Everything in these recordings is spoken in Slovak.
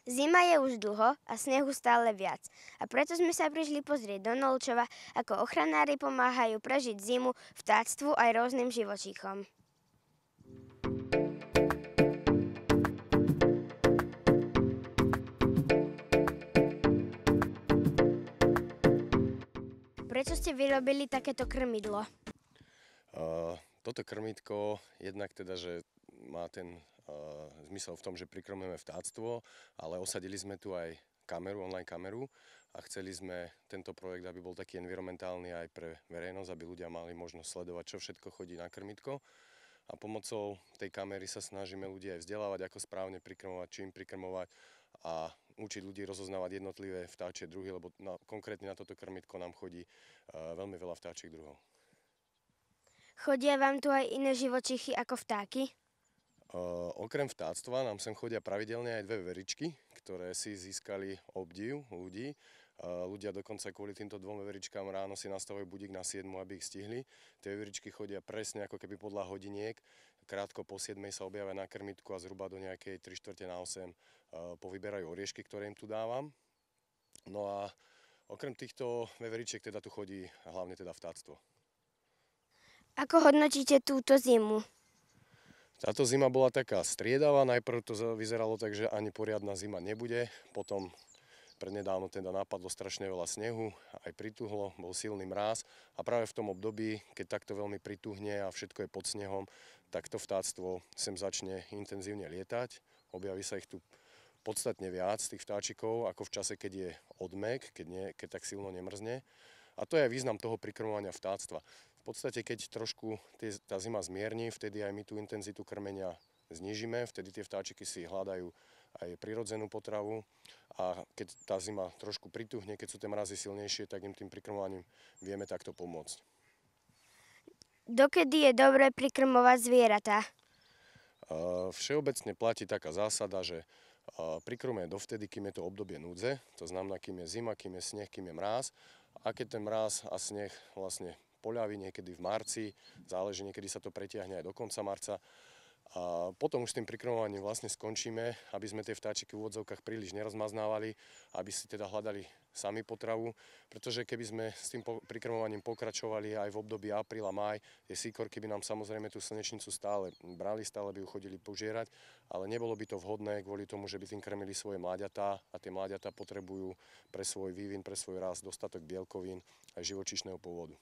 Zima je už dlho a snehu stále viac. A preto sme sa prišli pozrieť do Nolčova, ako ochranári pomáhajú prežiť zimu vtáctvu aj rôznym živočíchom. Prečo ste vyrobili takéto krmidlo? Toto krmítko jednak teda, že má ten zmysel v tom, že prikrmujeme vtáctvo, ale osadili sme tu aj kameru, online kameru a chceli sme tento projekt, aby bol taký environmentálny aj pre verejnosť, aby ľudia mali možnosť sledovať, čo všetko chodí na krmítko. A pomocou tej kamery sa snažíme ľudí aj vzdelávať, ako správne prikrmovať, čím prikrmovať a učiť ľudí rozoznávať jednotlivé vtáčie druhy, lebo konkrétne na toto krmítko nám chodí veľmi veľa vtáčich druhov. Chodia vám tu aj iné živočichy ako vtáky? Okrem vtáctva nám sem chodia pravidelne aj dve veveričky, ktoré si získali obdiv ľudí. Ľudia dokonca kvôli týmto dvom veveričkám ráno si nastavujú budík na 7, aby ich stihli. Tie veveričky chodia presne ako keby podľa hodiniek. Krátko po 7 sa objavia na krmitku a zhruba do nejakej 3/4 na 8 povyberajú oriešky, ktoré im tu dávam. No a okrem týchto veveričiek teda tu chodí hlavne teda vtáctvo. Ako hodnotíte túto zimu? Táto zima bola taká striedavá, najprv to vyzeralo tak, že ani poriadna zima nebude, potom prednedávno teda napadlo strašne veľa snehu, aj prituhlo, bol silný mráz a práve v tom období, keď takto veľmi prituhne a všetko je pod snehom, tak to vtáctvo sem začne intenzívne lietať, objaví sa ich tu podstatne viac, tých vtáčikov, ako v čase, keď je odmek, keď tak silno nemrzne. A to je aj význam toho prikrmovania vtáctva. V podstate, keď trošku tá zima zmierni, vtedy aj my tú intenzitu krmenia znížime, vtedy tie vtáčiky si hľadajú aj prirodzenú potravu a keď tá zima trošku prituhne, keď sú tie mrazy silnejšie, tak im tým prikrmovaním vieme takto pomôcť. Dokedy je dobré prikrmovať zvieratá? Všeobecne platí taká zásada, že prikrmujeme dovtedy, kým je to obdobie núdze, to znamená, kým je zima, kým je sneh, kým je mráz. A keď ten mráz a sneh vlastne poľaví niekedy v marci, záleží, niekedy sa to pretiahne aj do konca marca. A potom už s tým prikrmovaním vlastne skončíme, aby sme tie vtáčiky v úvodzovkách príliš nerozmaznávali, aby si teda hľadali sami potravu, pretože keby sme s tým prikrmovaním pokračovali aj v období apríl a máj, tie síkorky by nám samozrejme tú slnečnicu stále brali, stále by ju chodili požierať, ale nebolo by to vhodné kvôli tomu, že by tým krmili svoje mláďatá a tie mláďatá potrebujú pre svoj vývin, pre svoj rast dostatok bielkovín aj živočíšneho pôvodu.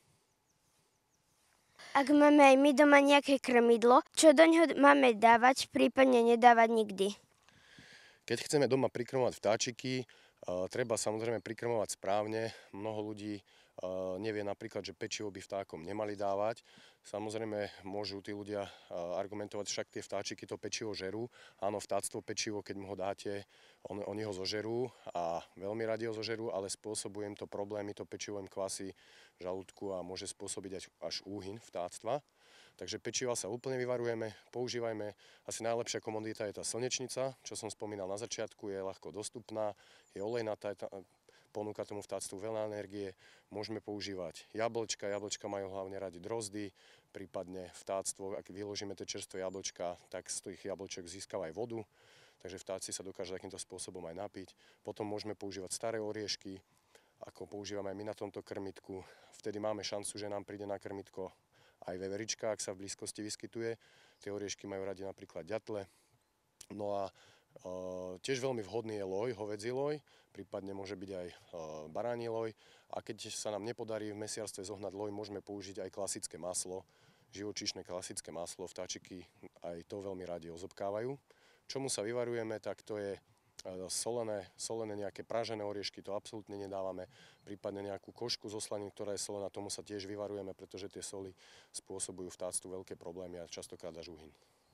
Ak máme aj my doma nejaké krmidlo, čo do ňoho máme dávať, prípadne nedávať nikdy? Keď chceme doma prikrmovať vtáčiky, treba samozrejme prikrmovať správne. Mnoho ľudí nevie napríklad, že pečivo by vtákom nemali dávať. Samozrejme môžu tí ľudia argumentovať, však tie vtáčiky to pečivo žerú. Áno, vtáctvo pečivo, keď mu ho dáte, oni ho zožerú a veľmi radi ho zožerú, ale spôsobuje im to problémy, to pečivo im kvasí v žalúdku a môže spôsobiť až úhyn vtáctva. Takže pečiva sa úplne vyvarujeme, používajme. Asi najlepšia komodita je tá slnečnica, čo som spomínal na začiatku, je ľahko dostupná, je olejnatá, ponúka tomu vtáctvu veľa energie. Môžeme používať jablčka, jablčka majú hlavne radi drozdy, prípadne vtáctvo, ak vyložíme tie čerstvé jablčka, tak z tých jablček získava aj vodu, takže vtáci sa dokážu takýmto spôsobom aj napiť. Potom môžeme používať staré oriešky, ako používame aj my na tomto krmitku. Vtedy máme šancu, že nám príde na krmitko aj veverička, ak sa v blízkosti vyskytuje. Tie oriešky majú radi napríklad ďatle. No a tiež veľmi vhodný je loj, hovädzí loj, prípadne môže byť aj baráni loj. A keď sa nám nepodarí v mesiarstve zohnať loj, môžeme použiť aj klasické maslo, živočíšne klasické maslo. Vtáčiky aj to veľmi radi ozobkávajú. Čomu sa vyvarujeme, tak to je solené nejaké pražené oriešky, to absolútne nedávame, prípadne nejakú košku zo slanín, ktorá je solená, tomu sa tiež vyvarujeme, pretože tie soli spôsobujú vtáctvu veľké problémy a častokrát až úhyn.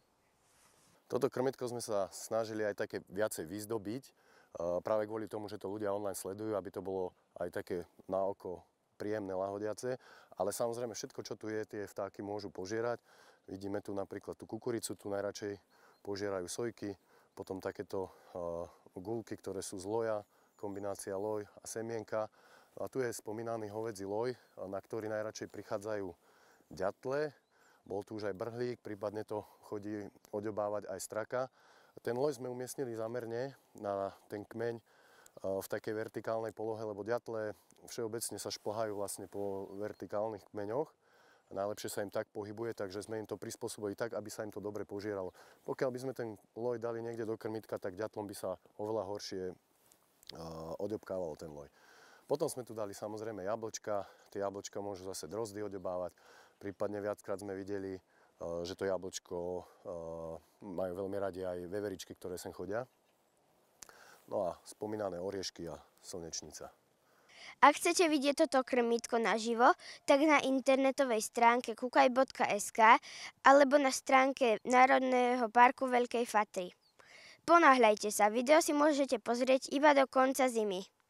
Toto krmitko sme sa snažili aj také viacej vyzdobiť, práve kvôli tomu, že to ľudia online sledujú, aby to bolo aj také na oko príjemné, lahodiace, ale samozrejme všetko, čo tu je, tie vtáky môžu požierať. Vidíme tu napríklad tú kukuricu, tu najradšej požierajú sojky, potom takéto guľky, ktoré sú z loja, kombinácia loj a semienka. A tu je spomínaný hovädzí loj, na ktorý najradšej prichádzajú ďatle. Bol tu už aj brhlík, prípadne to chodí oďobávať aj straka. Ten loj sme umiestnili zámerne na ten kmeň v takej vertikálnej polohe, lebo ďatle všeobecne sa šplhajú vlastne po vertikálnych kmeňoch. Najlepšie sa im tak pohybuje, takže sme im to prispôsobili tak, aby sa im to dobre požieralo. Pokiaľ by sme ten loj dali niekde do krmitka, tak ďatlom by sa oveľa horšie odobkával ten loj. Potom sme tu dali samozrejme jablčka. Tie jablčka môžu zase drozdy odobávať. Prípadne viackrát sme videli, že to jablčko majú veľmi radi aj veveričky, ktoré sem chodia. No a spomínané oriešky a slnečnica. Ak chcete vidieť toto krmítko naživo, tak na internetovej stránke kukaj.sk alebo na stránke Národného parku Veľkej Fatry. Ponáhľajte sa, video si môžete pozrieť iba do konca zimy.